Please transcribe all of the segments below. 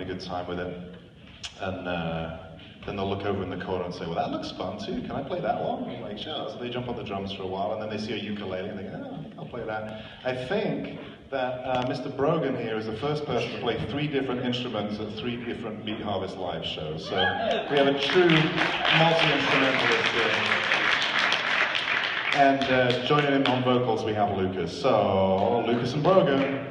good time with it. And then they'll look over in the corner and say, well, that looks fun too. Can I play that one? I'm like, sure. So they jump on the drums for a while, and then they see a ukulele, and they go, oh, I think I'll play that. I think that Mr. Brogan here is the first person to play 3 different instruments at 3 different Meat Harvest live shows. So we have a true multi-instrumentalist here. And joining in on vocals, we have Lukas. So, Lukas and Brogan.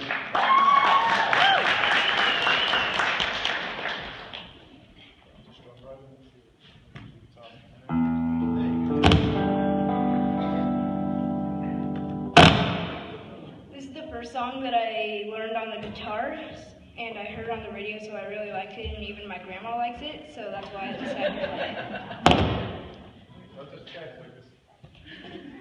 Song that I learned on the guitar, and I heard on the radio, so I really liked it, and even my grandma likes it, so that's why I decided to play it.